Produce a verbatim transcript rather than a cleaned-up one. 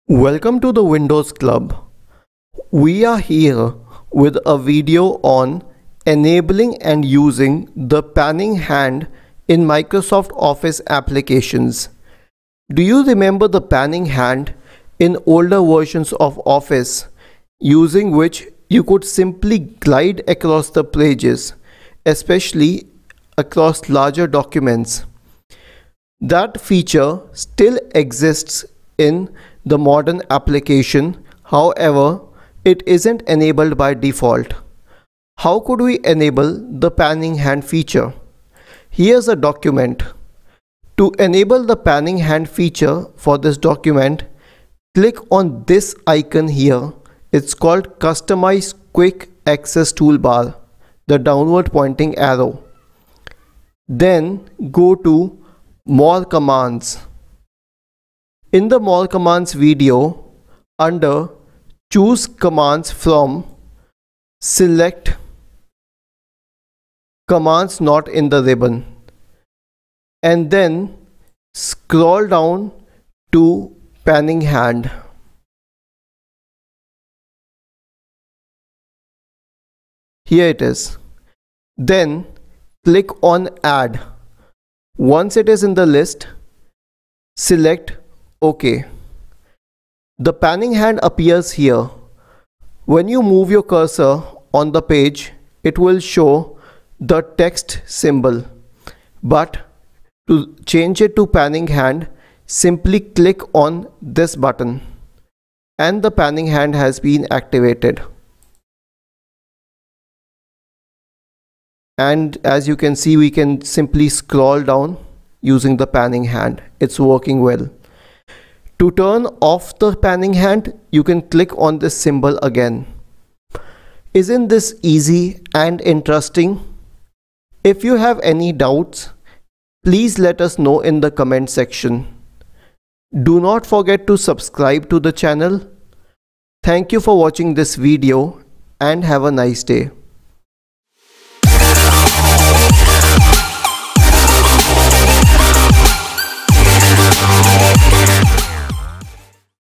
Welcome to the Windows Club. We are here with a video on enabling and using the panning hand in Microsoft Office applications. Do you remember the panning hand in older versions of Office, using which you could simply glide across the pages, especially across larger documents? That feature still exists in the modern application, however, it isn't enabled by default. How could we enable the panning hand feature? Here's a document. To enable the panning hand feature for this document, click on this icon here. It's called Customize Quick Access Toolbar, the downward pointing arrow. Then go to More Commands. In the More Commands video, under Choose Commands from, select Commands Not in the ribbon and then scroll down to Panning Hand. Here it is. Then click on Add. Once it is in the list, select OK. The panning hand appears here. When you move your cursor on the page, it will show the text symbol. But to change it to panning hand, simply click on this button and the panning hand has been activated. And as you can see, we can simply scroll down using the panning hand. It's working well. To turn off the panning hand, you can click on this symbol again. Isn't this easy and interesting? If you have any doubts, please let us know in the comment section. Do not forget to subscribe to the channel. Thank you for watching this video and have a nice day.